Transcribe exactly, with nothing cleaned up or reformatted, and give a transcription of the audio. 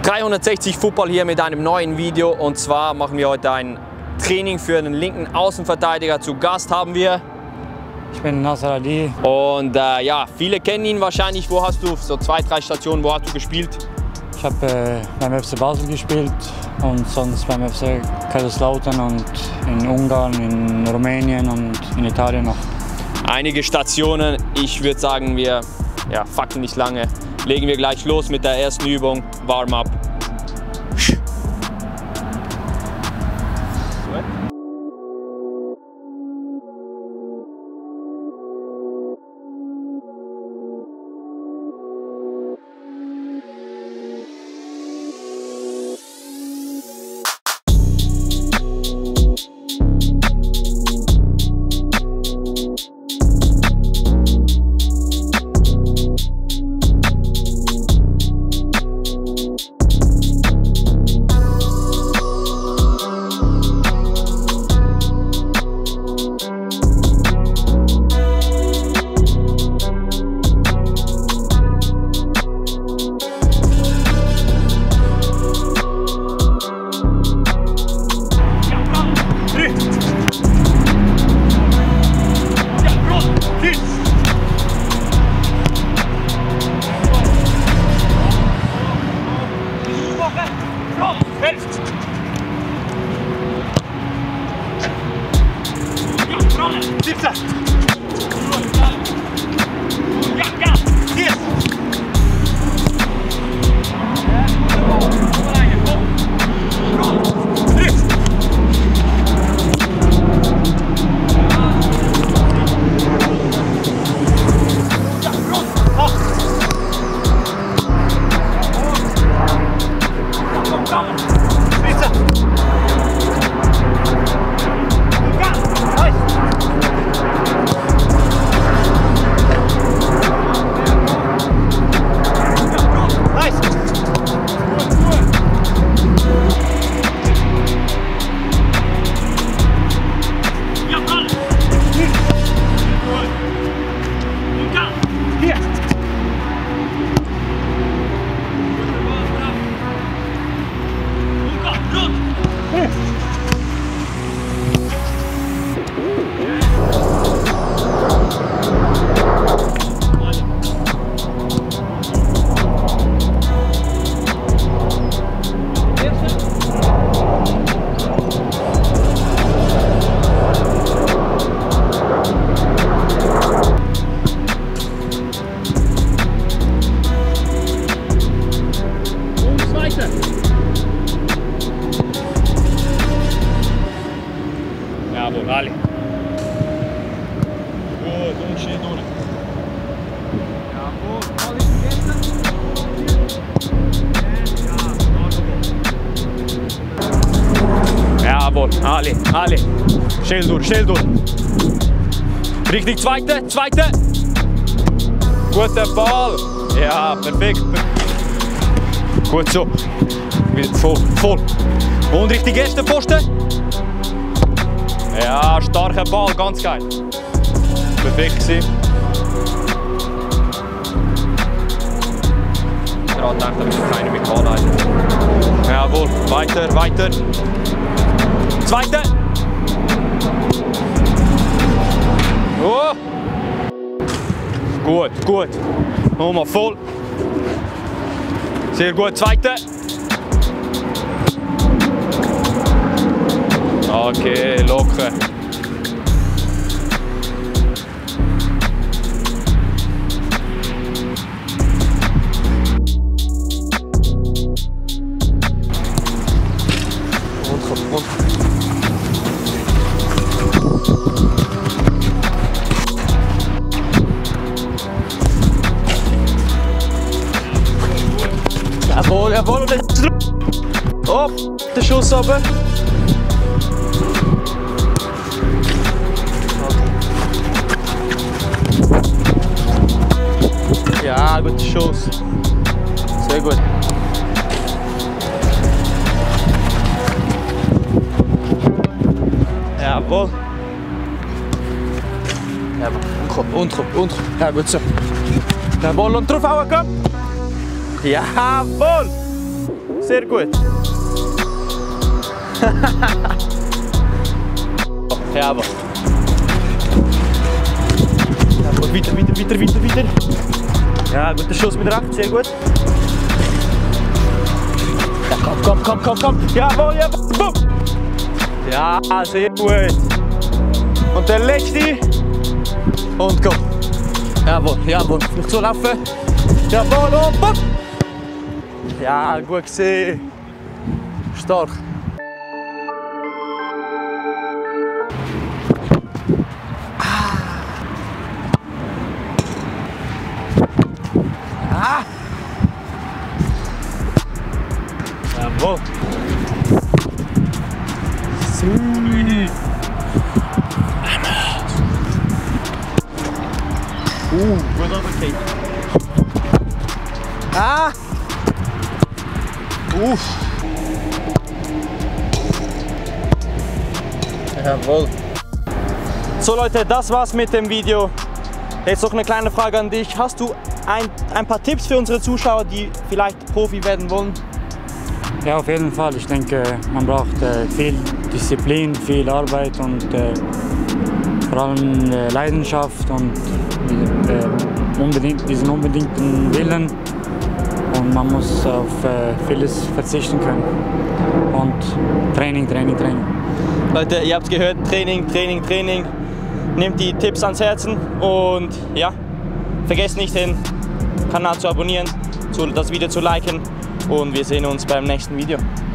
dreihundertsechzig Football hier mit einem neuen Video, und zwar machen wir heute ein Training für den linken Außenverteidiger. Zu Gast haben wir... Ich bin Naser Aliji. Und äh, ja, viele kennen ihn wahrscheinlich. Wo hast du, so zwei, drei Stationen, wo hast du gespielt? Ich habe äh, beim F C Basel gespielt und sonst beim F C Kaiserslautern und in Ungarn, in Rumänien und in Italien noch. Einige Stationen. Ich würde sagen, wir ja, fucken nicht lange. Legen wir gleich los mit der ersten Übung, Warm-up. Jawohl, Ali. Gut, und schön durch. Jawohl, Ali vergessen. Jawohl, Ali, Ali. Schnell durch, schnell durch. Richtig, zweite, zweite. Guter Ball. Ja, perfekt. Gut so. Wieder voll, voll. Und richtig erste Pfosten. Ja, starker Ball, ganz geil. Perfekt gewesen. Gerade denkt, da ist keiner mit Ball halten. Jawohl, weiter, weiter. Zweite. Oh. Gut, gut. Nochmal voll. Sehr gut, zweite. Okay, locker. Jawohl, jawohl, und jetzt auf, der Schuss runter. Ja, guter Schuss. Sehr gut. Jawohl. Jawohl. Und, und, und. Ja, gut so. Jawohl, und drauf hauen, komm. Jawohl. sehr gut. Ja, aber. Ja, gut, weiter, weiter, weiter, weiter, weiter. Ja, guter Schuss mit rechts, sehr gut. Ja, komm, komm, komm, komm, komm. Jawohl, jawohl, boom. Ja, sehr gut. Und der letzte. Und komm. Jawohl, jawohl. Noch zulaufen. Jawohl, und boom. Ja, gut gesehen. Stark. Ah. Jawohl. Uh, gut runtergekriegt. Ah! Uff. Jawohl. So Leute, das war's mit dem Video. Jetzt noch eine kleine Frage an dich. Hast du ein, ein paar Tipps für unsere Zuschauer, die vielleicht Profi werden wollen? Ja, auf jeden Fall. Ich denke, man braucht äh, viel Disziplin, viel Arbeit und äh, vor allem äh, Leidenschaft und äh, unbedingt, diesen unbedingten Willen. Und man muss auf äh, vieles verzichten können. Und Training, Training, Training. Leute, ihr habt es gehört, Training, Training, Training. Nehmt die Tipps ans Herzen und ja, vergesst nicht den Kanal zu abonnieren, das Video zu liken und wir sehen uns beim nächsten Video.